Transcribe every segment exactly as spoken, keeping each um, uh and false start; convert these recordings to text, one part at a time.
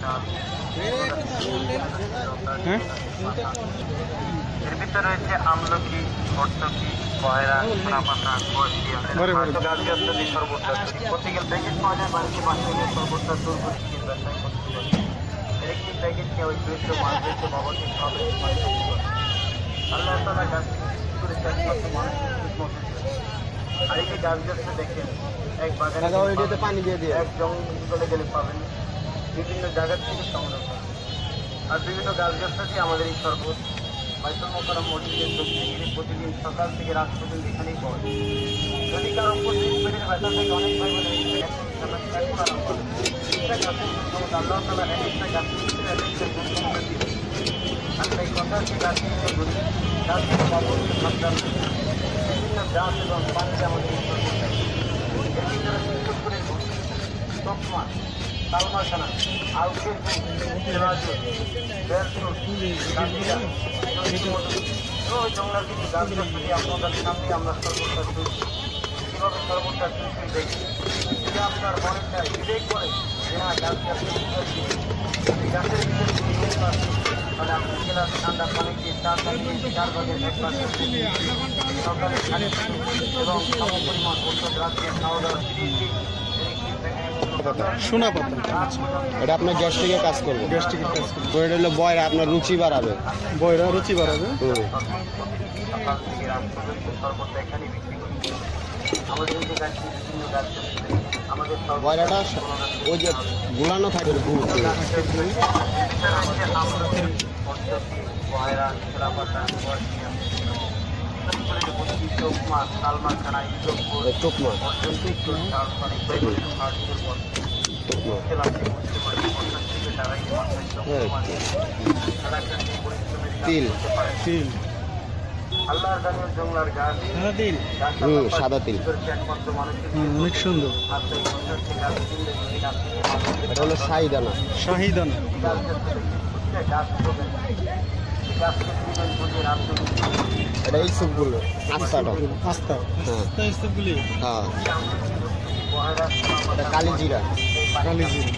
হ্যাঁ, এর ভিতরে রয়েছে আমলকি, ভর্তুকি, বয়রা, সোনাপাতা, গাছগাছালি, সর্বত্র প্রত্যেকের প্যাকেট পাওয়া যায় বাড়িতে বাচ্চাদের সর্বত্র দূর করে ব্যবসায় করতে পারে। একটি প্যাকেটকে ওই দুইশ মানুষকে বাবাকে সবে আল্লাহ তালা গাছ করেছে একমাত্র মানুষের আর এই যে গাছগাছটা দেখেন এক বাগানে পানি দিয়ে দিয়ে এক জঙ্গলে গেলে পাবেন বিভিন্ন জায়গা থেকে সংগ্রহ করা। আর বিভিন্ন গাছগাছালি আমাদের এই শরবত বাইতুল মোকাররম মসজিদের দক্ষিণে প্রতিদিন সকাল থেকে রাত পর্যন্ত এখানেই পাওয়া যায়। যদি কারো প্রতিদিন পেটের ব্যথা থেকে অনেক ভাই বলে আল্লাহ তালা একটা গাছের ভিতরে একটা গুরুত্বপূর্ণ দিন। আমরা এই কথা হচ্ছে গাছের ধরি গাছ থেকে বাবুর সাবধান বিভিন্ন গাছ এবং পানিতে আমাদের এই শরবত এর ভিতরে সুন্দর করে তকমা, তালমাখানা, আউকের জঙ্গলার কিছু গাছগাছালি আপনাদের সামনে আমরা সর্বটা চলছি। কীভাবে সর্বটা চলছি দেখি যদি আপনার মনেটা বিবেক করে যে না গাছগাছালি গাছের ভিতরে তাহলে আপনি গেলাম ঠান্ডা পানি দিয়ে চার পানি চার ভাগের এক পাশে সকালে খালি এবং সম পরিমাণ ওষুধ রাখিয়ে খাওয়া দাওয়া সোনা পাতা, এটা আপনার গ্যাস্ট্রিকে কাজ করবে। গ্যাস্ট্রিকের কাজ করবে। তো এটা হলো বয়রা, আপনার রুচি বাড়াবে। বয়রা রুচি বাড়াবে। বয়রাটা ওই যে গুলানো থাকে তিল তিল সাদা তিল অনেক সুন্দর। এটা হলো শাহিদানা। শাহিদানা এটা এই সবগুলো আস্তাটা আস্তা হ্যাঁ এই সবগুলি হ্যাঁ এটা কালি জিরা কালি জিরা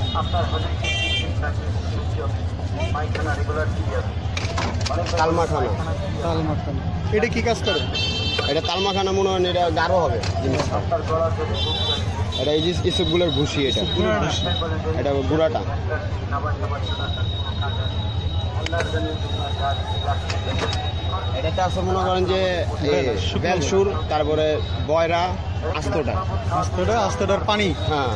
তালমাখানা। তালমাখানা এটা কি কাজ করে? এটা তালমাখানা মনে হয় এটা গাঢ় হবে জিনিসটা। এটা এই যে এসবগুলোর ভুসি, এটা এটা গুঁড়াটা। এটাতে আছে মনে করেন যে বেলসুর, তারপরে বয়রা, আস্তটা আস্তটা আস্তটার পানি। হ্যাঁ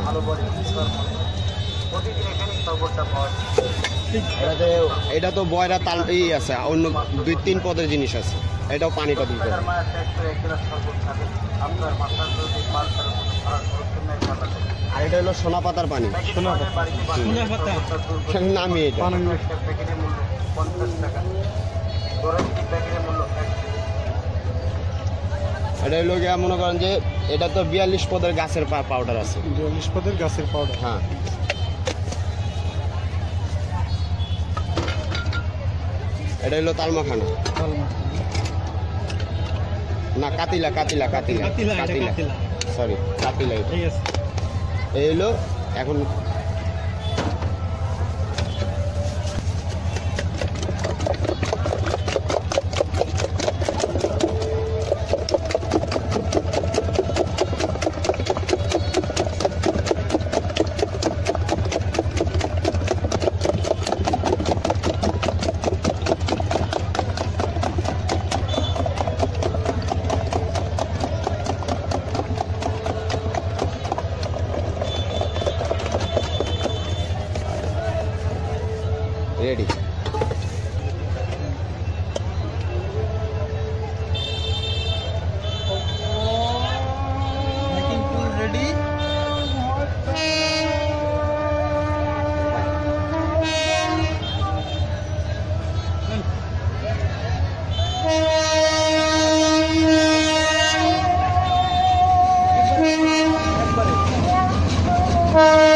এটাতে এটা তো বয়রা তাল এই আছে, অন্য দুই তিন পদের জিনিস আছে। এটাও পানিটা দিতে হবে। আর এটা হলো সোনা পাতার পানি। সোনা পাতা নামি এটা এটা হলো গিয়ে মনে করেন যে এটা তো বিয়াল্লিশ পদের গাছের পাউডার আছে। বিয়াল্লিশ পদের গাছের পাউডার। হ্যাঁ এটা হলো তালমাখানা। না কাতিলা কাতিলা কাতিলা কাতিলা সরি কাতিলা। ঠিক আছে এই হলো এখন ready. Making tool ready. Everybody.